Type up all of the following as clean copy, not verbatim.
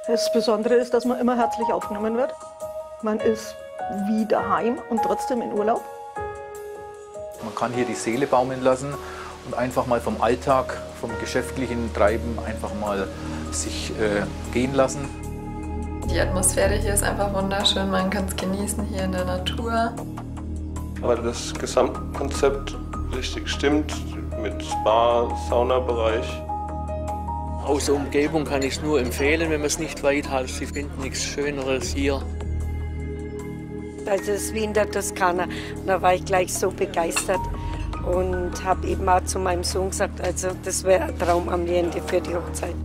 Das Besondere ist, dass man immer herzlich aufgenommen wird. Man ist wie daheim und trotzdem in Urlaub. Man kann hier die Seele baumeln lassen und einfach mal vom Alltag, vom geschäftlichen Treiben einfach mal sich gehen lassen. Die Atmosphäre hier ist einfach wunderschön, man kann es genießen hier in der Natur. Weil das Gesamtkonzept richtig stimmt, mit Spa, Saunabereich. Aus der Umgebung kann ich es nur empfehlen, wenn man es nicht weit hat. Sie finden nichts Schöneres hier. Also es ist wie in der Toskana. Da war ich gleich so begeistert und habe eben auch zu meinem Sohn gesagt, also das wäre ein Traumambiente für die Hochzeit.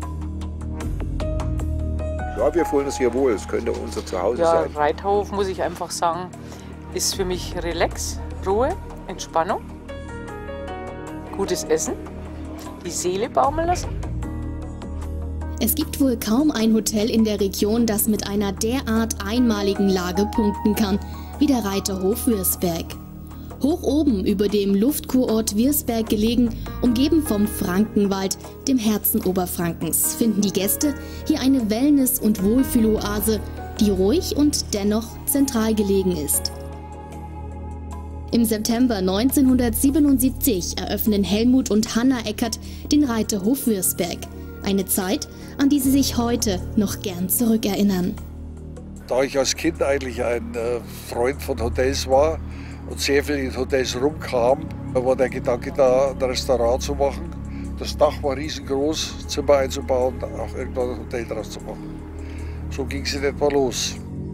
Ja, wir fühlen uns hier wohl. Es könnte unser Zuhause sein. Reiterhof, muss ich einfach sagen, ist für mich Relax, Ruhe, Entspannung, gutes Essen, die Seele baumeln lassen. Es gibt wohl kaum ein Hotel in der Region, das mit einer derart einmaligen Lage punkten kann, wie der Reiterhof Würzberg. Hoch oben über dem Luftkurort Würzberg gelegen, umgeben vom Frankenwald, dem Herzen Oberfrankens, finden die Gäste hier eine Wellness- und Wohlfühloase, die ruhig und dennoch zentral gelegen ist. Im September 1977 eröffnen Helmut und Hanna Eckert den Reiterhof Würzberg. Eine Zeit, an die sie sich heute noch gern zurückerinnern. Da ich als Kind eigentlich ein Freund von Hotels war und sehr viel in Hotels rumkam, war der Gedanke da, ein Restaurant zu machen. Das Dach war riesengroß, Zimmer einzubauen, auch irgendwann ein Hotel draus zu machen. So ging es in etwa los.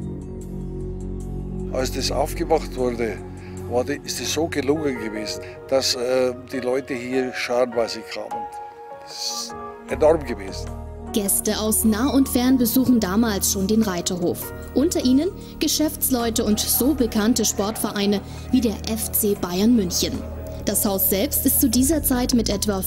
Als das aufgemacht wurde, ist es so gelungen gewesen, dass die Leute hier scharenweise kamen. Das ist enorm gewesen. Gäste aus nah und fern besuchen damals schon den Reiterhof. Unter ihnen Geschäftsleute und so bekannte Sportvereine wie der FC Bayern München. Das Haus selbst ist zu dieser Zeit mit etwa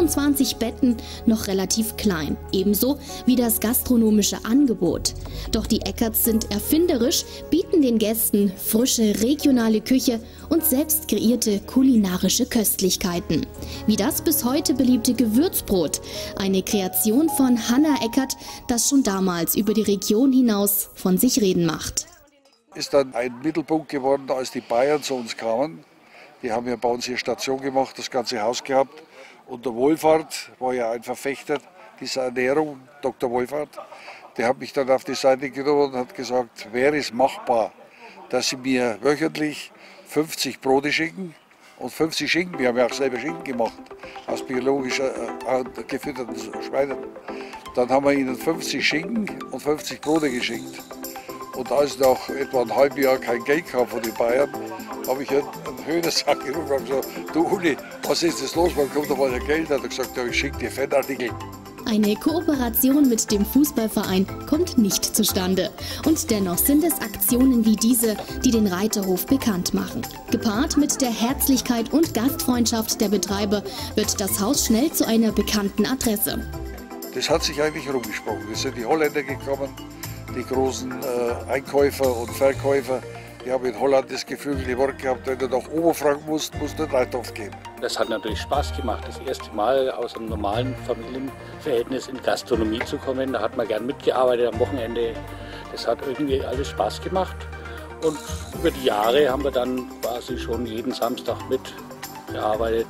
25 Betten noch relativ klein, ebenso wie das gastronomische Angebot. Doch die Eckerts sind erfinderisch, bieten den Gästen frische regionale Küche und selbst kreierte kulinarische Köstlichkeiten. Wie das bis heute beliebte Gewürzbrot, eine Kreation von Hanna Eckert, das schon damals über die Region hinaus von sich reden macht. Ist dann ein Mittelpunkt geworden, als die Bayern zu uns kamen. Die haben ja bei uns hier Station gemacht, das ganze Haus gehabt. Und der Wohlfahrt war ja ein Verfechter dieser Ernährung, Dr. Wohlfahrt. Der hat mich dann auf die Seite genommen und hat gesagt, wäre es machbar, dass sie mir wöchentlich 50 Brote schicken und 50 Schinken. Wir haben ja auch selber Schinken gemacht, aus biologisch gefütterten Schweinen. Dann haben wir ihnen 50 Schinken und 50 Brote geschickt. Und als nach etwa einem halben Jahr kein Geld kam von den Bayern, habe ich einen Höhnesack gerufen und gesagt, du Uli, was ist das los, wann kommt da mal das Geld? Er hat gesagt, ja, ich schicke dir Fettartikel. Eine Kooperation mit dem Fußballverein kommt nicht zustande. Und dennoch sind es Aktionen wie diese, die den Reiterhof bekannt machen. Gepaart mit der Herzlichkeit und Gastfreundschaft der Betreiber wird das Haus schnell zu einer bekannten Adresse. Das hat sich eigentlich rumgesprochen. Es sind die Holländer gekommen, die großen Einkäufer und Verkäufer. Die haben in Holland das geflügelte Wort gehabt, wenn du nach Oberfranken musst du in den Reiterhof gehen. Das hat natürlich Spaß gemacht, das erste Mal aus einem normalen Familienverhältnis in Gastronomie zu kommen. Da hat man gern mitgearbeitet am Wochenende. Das hat irgendwie alles Spaß gemacht. Und über die Jahre haben wir dann quasi schon jeden Samstag mitgearbeitet.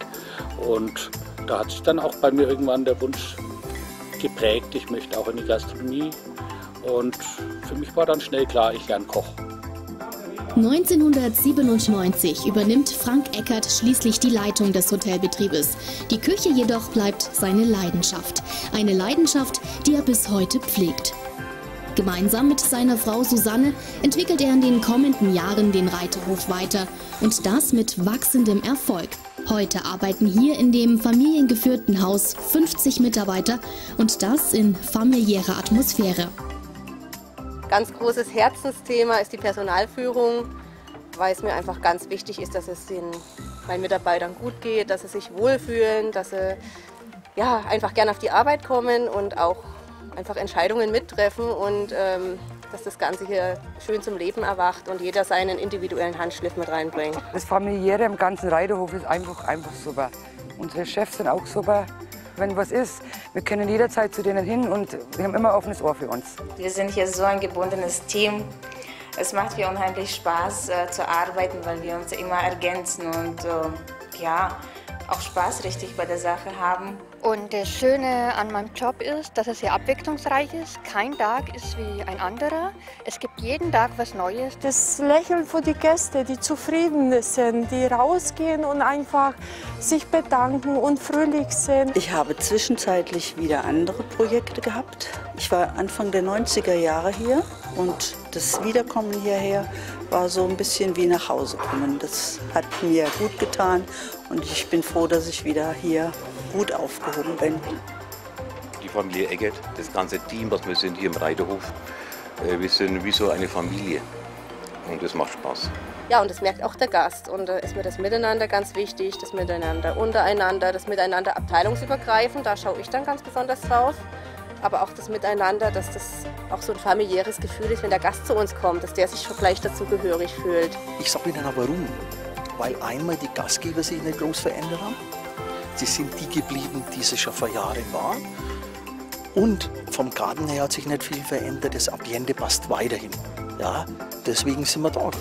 Und da hat sich dann auch bei mir irgendwann der Wunsch geprägt, ich möchte auch in die Gastronomie. Und für mich war dann schnell klar, ich lerne Koch. 1997 übernimmt Frank Eckert schließlich die Leitung des Hotelbetriebes. Die Küche jedoch bleibt seine Leidenschaft. Eine Leidenschaft, die er bis heute pflegt. Gemeinsam mit seiner Frau Susanne entwickelt er in den kommenden Jahren den Reiterhof weiter. Und das mit wachsendem Erfolg. Heute arbeiten hier in dem familiengeführten Haus 50 Mitarbeiter und das in familiärer Atmosphäre. Ganz großes Herzensthema ist die Personalführung, weil es mir einfach ganz wichtig ist, dass es meinen Mitarbeitern gut geht, dass sie sich wohlfühlen, dass sie ja, einfach gerne auf die Arbeit kommen und auch einfach Entscheidungen mittreffen und dass das Ganze hier schön zum Leben erwacht und jeder seinen individuellen Handschliff mit reinbringt. Das Familiäre im ganzen Reiterhof ist einfach super. Unsere Chefs sind auch super wenn was ist. Wir können jederzeit zu denen hin und wir haben immer ein offenes Ohr für uns. Wir sind hier so ein gebundenes Team. Es macht mir unheimlich Spaß zu arbeiten, weil wir uns immer ergänzen und ja, auch Spaß richtig bei der Sache haben. Und das Schöne an meinem Job ist, dass es sehr abwechslungsreich ist. Kein Tag ist wie ein anderer. Es gibt jeden Tag was Neues. Das Lächeln von den Gästen, die zufrieden sind, die rausgehen und einfach sich bedanken und fröhlich sind. Ich habe zwischenzeitlich wieder andere Projekte gehabt. Ich war Anfang der 90er Jahre hier und das Wiederkommen hierher war so ein bisschen wie nach Hause kommen. Das hat mir gut getan und ich bin froh, dass ich wieder hier gut aufgehoben bin. Die Familie Eggert, das ganze Team, was wir sind hier im Reiterhof, wir sind wie so eine Familie und das macht Spaß. Ja, und das merkt auch der Gast und da ist mir das Miteinander ganz wichtig, das Miteinander untereinander, das Miteinander abteilungsübergreifend, da schaue ich dann ganz besonders drauf. Aber auch das Miteinander, dass das auch so ein familiäres Gefühl ist, wenn der Gast zu uns kommt, dass der sich schon gleich dazugehörig fühlt. Ich sage Ihnen aber warum. Weil einmal die Gastgeber sich nicht groß verändert haben. Sie sind die geblieben, die sie schon vor Jahren waren. Und vom Garten her hat sich nicht viel verändert. Das Ambiente passt weiterhin. Ja, deswegen sind wir da.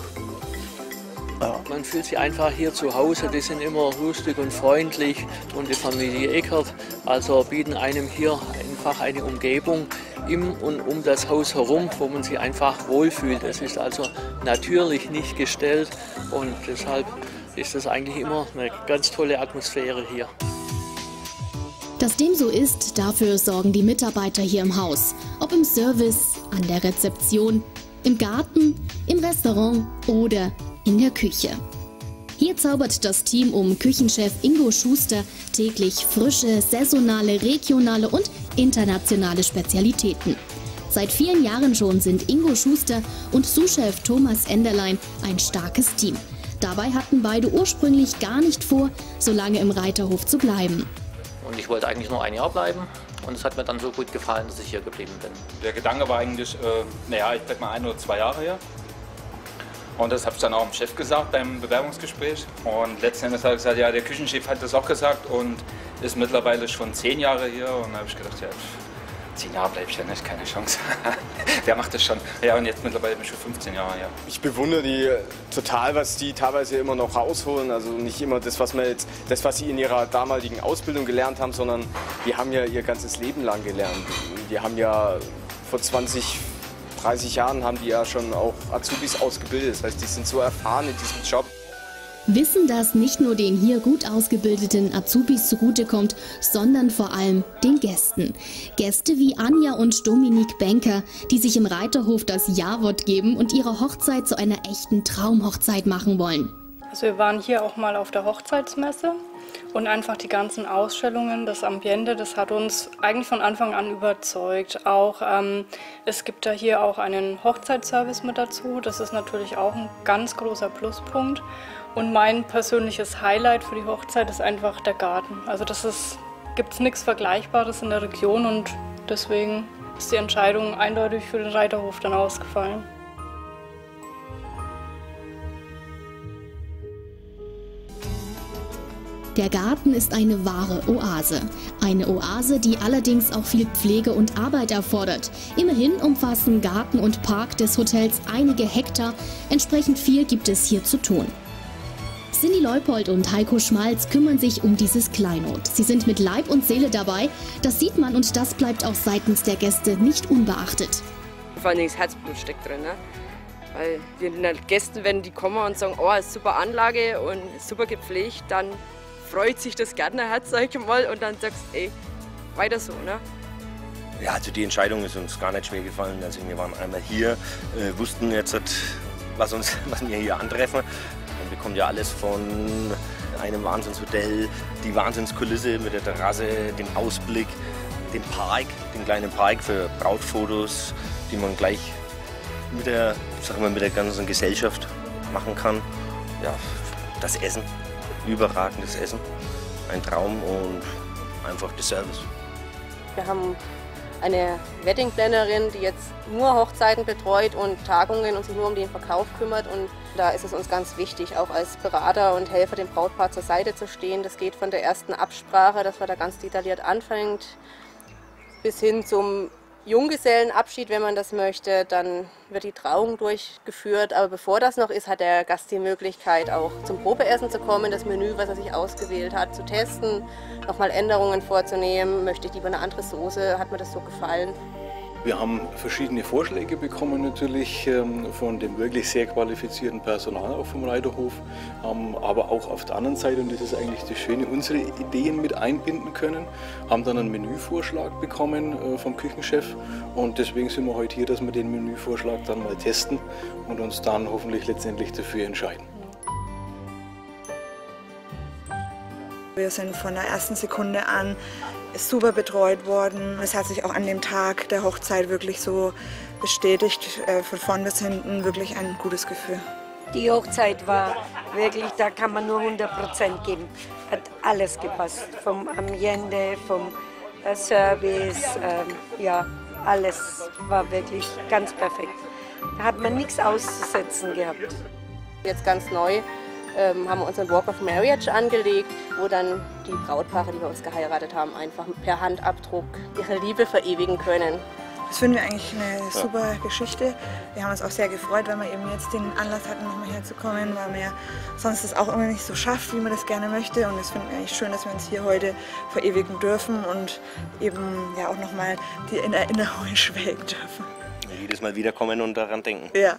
Ja. Man fühlt sich einfach hier zu Hause, die sind immer lustig und freundlich und die Familie Eckert also bieten einem hier einfach eine Umgebung im und um das Haus herum, wo man sich einfach wohlfühlt. Es ist also natürlich nicht gestellt und deshalb ist es eigentlich immer eine ganz tolle Atmosphäre hier. Dass dem so ist, dafür sorgen die Mitarbeiter hier im Haus. Ob im Service, an der Rezeption, im Garten, im Restaurant oder in der Küche. Hier zaubert das Team um Küchenchef Ingo Schuster täglich frische, saisonale, regionale und internationale Spezialitäten. Seit vielen Jahren schon sind Ingo Schuster und Sous-Chef Thomas Enderlein ein starkes Team. Dabei hatten beide ursprünglich gar nicht vor, so lange im Reiterhof zu bleiben. Und ich wollte eigentlich nur ein Jahr bleiben und es hat mir dann so gut gefallen, dass ich hier geblieben bin. Der Gedanke war eigentlich, ich bleibe mal 1 oder 2 Jahre hier. Und das habe ich dann auch dem Chef gesagt beim Bewerbungsgespräch. Und letzten Endes hat er gesagt, ja, der Küchenchef hat das auch gesagt und ist mittlerweile schon 10 Jahre hier. Und da habe ich gedacht, ja, 10 Jahre bleibe ich ja nicht, keine Chance. Der macht das schon. Ja, und jetzt mittlerweile bin ich schon 15 Jahre hier. Ich bewundere die total, was die teilweise immer noch rausholen. Also nicht immer das, was sie in ihrer damaligen Ausbildung gelernt haben, sondern die haben ja ihr ganzes Leben lang gelernt. Die haben ja vor 30 Jahren haben die ja schon auch Azubis ausgebildet. Das heißt, die sind so erfahren in diesem Job. Wissen, dass nicht nur den hier gut ausgebildeten Azubis zugutekommt, sondern vor allem den Gästen. Gäste wie Anja und Dominique Benker, die sich im Reiterhof das Ja-Wort geben und ihre Hochzeit zu einer echten Traumhochzeit machen wollen. Also wir waren hier auch mal auf der Hochzeitsmesse und einfach die ganzen Ausstellungen, das Ambiente, das hat uns eigentlich von Anfang an überzeugt. Auch es gibt da hier auch einen Hochzeitsservice mit dazu, das ist natürlich auch ein ganz großer Pluspunkt. Und mein persönliches Highlight für die Hochzeit ist einfach der Garten. Also gibt es nichts Vergleichbares in der Region und deswegen ist die Entscheidung eindeutig für den Reiterhof dann ausgefallen. Der Garten ist eine wahre Oase. Eine Oase, die allerdings auch viel Pflege und Arbeit erfordert. Immerhin umfassen Garten und Park des Hotels einige Hektar. Entsprechend viel gibt es hier zu tun. Cindy Leupold und Heiko Schmalz kümmern sich um dieses Kleinod. Sie sind mit Leib und Seele dabei. Das sieht man und das bleibt auch seitens der Gäste nicht unbeachtet. Vor allem das Herzblut steckt drin. Ne? Weil den Gästen, wenn die kommen und sagen, oh, ist super Anlage und super gepflegt, dann freut sich das Gärtnerherz, sag ich mal, und dann sagst du, ey, weiter so. Ne? Ja, also die Entscheidung ist uns gar nicht schwer gefallen. Also wir waren einmal hier, wussten jetzt, was wir hier antreffen. Man bekommt ja alles von einem Wahnsinnshotel, die Wahnsinnskulisse mit der Terrasse, dem Ausblick, den Park, den kleinen Park für Brautfotos, die man gleich mit der ganzen Gesellschaft machen kann. Ja, das Essen, überragendes Essen, ein Traum und einfach der Service. Wir haben eine Wedding-Plannerin, die jetzt nur Hochzeiten betreut und Tagungen und sich nur um den Verkauf kümmert. Und da ist es uns ganz wichtig, auch als Berater und Helfer dem Brautpaar zur Seite zu stehen. Das geht von der ersten Absprache, dass man da ganz detailliert anfängt, bis hin zum Junggesellenabschied, wenn man das möchte. Dann wird die Trauung durchgeführt. Aber bevor das noch ist, hat der Gast die Möglichkeit, auch zum Probeessen zu kommen, das Menü, was er sich ausgewählt hat, zu testen, nochmal Änderungen vorzunehmen. Möchte ich lieber eine andere Soße? Hat mir das so gefallen? Wir haben verschiedene Vorschläge bekommen natürlich von dem wirklich sehr qualifizierten Personal auch vom Reiterhof, aber auch auf der anderen Seite, und das ist eigentlich das Schöne, unsere Ideen mit einbinden können, haben dann einen Menüvorschlag bekommen vom Küchenchef und deswegen sind wir heute hier, dass wir den Menüvorschlag dann mal testen und uns dann hoffentlich letztendlich dafür entscheiden. Wir sind von der ersten Sekunde an super betreut worden. Es hat sich auch an dem Tag der Hochzeit wirklich so bestätigt, von vorn bis hinten wirklich ein gutes Gefühl. Die Hochzeit war wirklich, da kann man nur 100% geben. Hat alles gepasst, vom Ambiente, vom Service, ja, alles war wirklich ganz perfekt. Da hat man nichts auszusetzen gehabt. Jetzt ganz neu haben wir unseren Walk of Marriage angelegt, wo dann die Brautpaare, die bei uns geheiratet haben, einfach per Handabdruck ihre Liebe verewigen können. Das finden wir eigentlich eine super Geschichte. Wir haben uns auch sehr gefreut, weil wir eben jetzt den Anlass hatten, nochmal herzukommen, weil man ja sonst das auch immer nicht so schafft, wie man das gerne möchte. Und das finden wir eigentlich schön, dass wir uns hier heute verewigen dürfen und eben ja auch nochmal die in Erinnerung schwelgen dürfen. Jedes Mal wiederkommen und daran denken. Ja.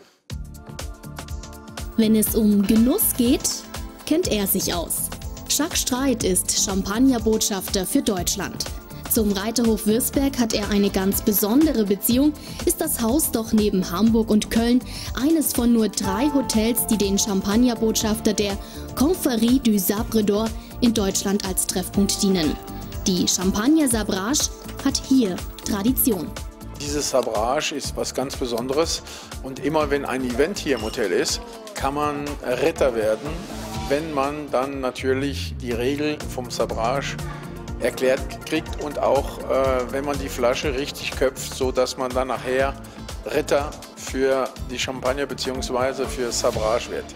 Wenn es um Genuss geht, kennt er sich aus. Jacques Streit ist Champagnerbotschafter für Deutschland. Zum Reiterhof Würzberg hat er eine ganz besondere Beziehung, ist das Haus doch neben Hamburg und Köln eines von nur 3 Hotels, die den Champagnerbotschafter der Confrérie du Sabre d'Or in Deutschland als Treffpunkt dienen. Die Champagner Sabrage hat hier Tradition. Dieses Sabrage ist was ganz Besonderes und immer wenn ein Event hier im Hotel ist, kann man Ritter werden, wenn man dann natürlich die Regel vom Sabrage erklärt kriegt und auch wenn man die Flasche richtig köpft, so dass man dann nachher Ritter für die Champagner bzw. für Sabrage wird.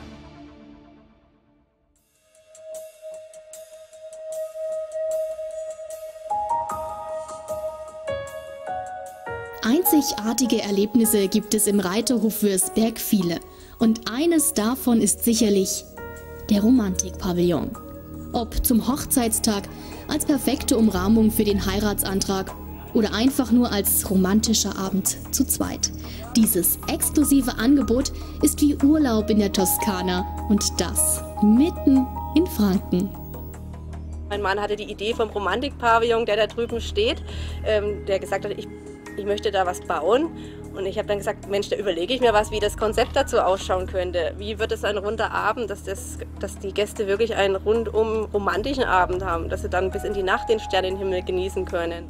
Einzigartige Erlebnisse gibt es im Reiterhof Würzberg viele. Und eines davon ist sicherlich der Romantikpavillon. Ob zum Hochzeitstag, als perfekte Umrahmung für den Heiratsantrag oder einfach nur als romantischer Abend zu zweit. Dieses exklusive Angebot ist wie Urlaub in der Toskana und das mitten in Franken. Mein Mann hatte die Idee vom Romantikpavillon, der da drüben steht, der gesagt hat, ich möchte da was bauen. Und ich habe dann gesagt, Mensch, da überlege ich mir was, wie das Konzept dazu ausschauen könnte. Wie wird es ein runder Abend, dass die Gäste wirklich einen rundum romantischen Abend haben, dass sie dann bis in die Nacht den Sternenhimmel genießen können.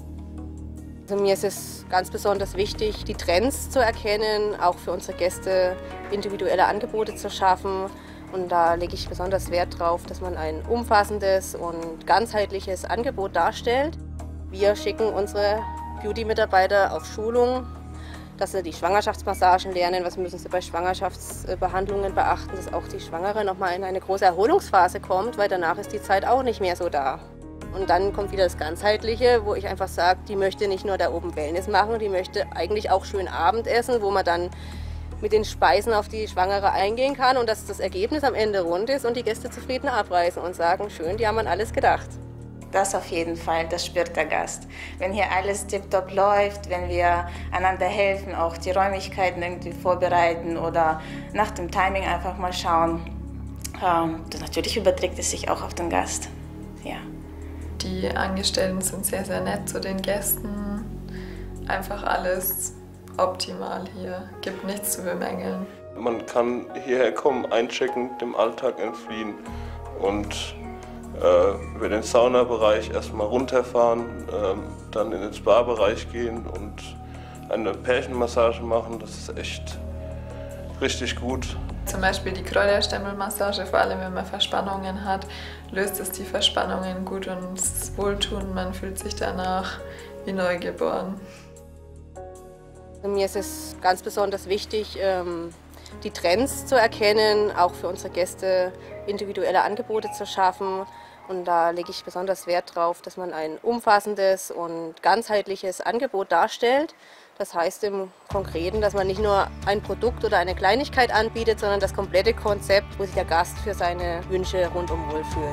Also mir ist es ganz besonders wichtig, die Trends zu erkennen, auch für unsere Gäste individuelle Angebote zu schaffen. Und da lege ich besonders Wert drauf, dass man ein umfassendes und ganzheitliches Angebot darstellt. Wir schicken unsere Beauty-Mitarbeiter auf Schulung, dass sie die Schwangerschaftsmassagen lernen, was müssen sie bei Schwangerschaftsbehandlungen beachten, dass auch die Schwangere nochmal in eine große Erholungsphase kommt, weil danach ist die Zeit auch nicht mehr so da. Und dann kommt wieder das Ganzheitliche, wo ich einfach sage, die möchte nicht nur da oben Wellness machen, die möchte eigentlich auch schön Abendessen, wo man dann mit den Speisen auf die Schwangere eingehen kann und dass das Ergebnis am Ende rund ist und die Gäste zufrieden abreisen und sagen, schön, die haben an alles gedacht. Das auf jeden Fall, das spürt der Gast. Wenn hier alles tipptopp läuft, wenn wir einander helfen, auch die Räumlichkeiten irgendwie vorbereiten oder nach dem Timing einfach mal schauen, natürlich überträgt es sich auch auf den Gast. Ja. Die Angestellten sind sehr, sehr nett zu den Gästen. Einfach alles optimal hier, gibt nichts zu bemängeln. Man kann hierher kommen, einchecken, dem Alltag entfliehen und über den Saunabereich erstmal runterfahren, dann in den Spa-Bereich gehen und eine Pärchenmassage machen. Das ist echt richtig gut. Zum Beispiel die Kräuterstemmelmassage, vor allem wenn man Verspannungen hat, löst es die Verspannungen gut und es ist wohltuend. Man fühlt sich danach wie neugeboren. Mir ist es ganz besonders wichtig, die Trends zu erkennen, auch für unsere Gäste individuelle Angebote zu schaffen. Und da lege ich besonders Wert darauf, dass man ein umfassendes und ganzheitliches Angebot darstellt. Das heißt im Konkreten, dass man nicht nur ein Produkt oder eine Kleinigkeit anbietet, sondern das komplette Konzept, wo sich der Gast für seine Wünsche rundum wohlfühlt.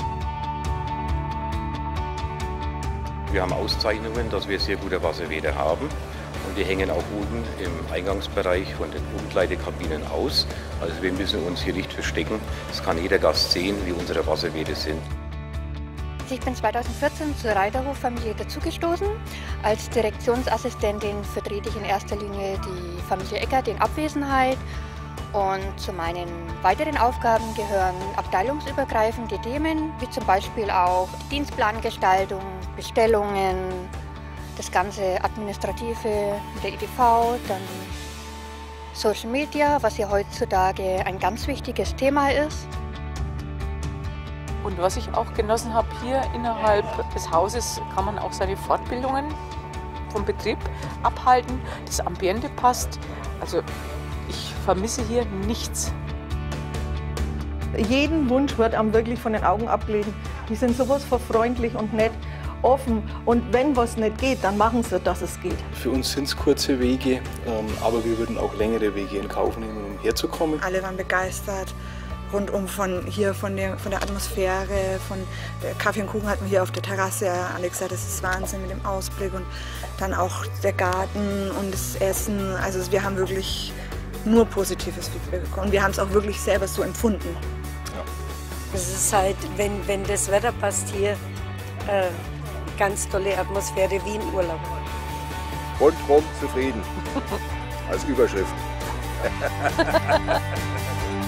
Wir haben Auszeichnungen, dass wir sehr gute Wasserwäde haben. Und die hängen auch unten im Eingangsbereich von den Umkleidekabinen aus. Also wir müssen uns hier nicht verstecken. Das kann jeder Gast sehen, wie unsere Wasserwäde sind. Ich bin 2014 zur Reiterhof-Familie dazugestoßen. Als Direktionsassistentin vertrete ich in erster Linie die Familie Eckert in Abwesenheit. Und zu meinen weiteren Aufgaben gehören abteilungsübergreifende Themen, wie zum Beispiel auch Dienstplangestaltung, Bestellungen, das ganze Administrative mit der EDV, dann Social Media, was ja heutzutage ein ganz wichtiges Thema ist. Und was ich auch genossen habe, hier innerhalb des Hauses kann man auch seine Fortbildungen vom Betrieb abhalten. Das Ambiente passt. Also ich vermisse hier nichts. Jeden Wunsch wird einem wirklich von den Augen abgelesen. Die sind sowas von freundlich und nett, offen. Und wenn was nicht geht, dann machen sie, dass es geht. Für uns sind es kurze Wege, aber wir würden auch längere Wege in Kauf nehmen, um herzukommen. Alle waren begeistert. Rundum von der Atmosphäre, von Kaffee und Kuchen hatten wir hier auf der Terrasse. Alle gesagt, das ist Wahnsinn mit dem Ausblick und dann auch der Garten und das Essen. Also wir haben wirklich nur positives Feedback bekommen. Und wir haben es auch wirklich selber so empfunden. Ja. Es ist halt, wenn das Wetter passt hier, ganz tolle Atmosphäre wie im Urlaub. Rundum zufrieden als Überschrift.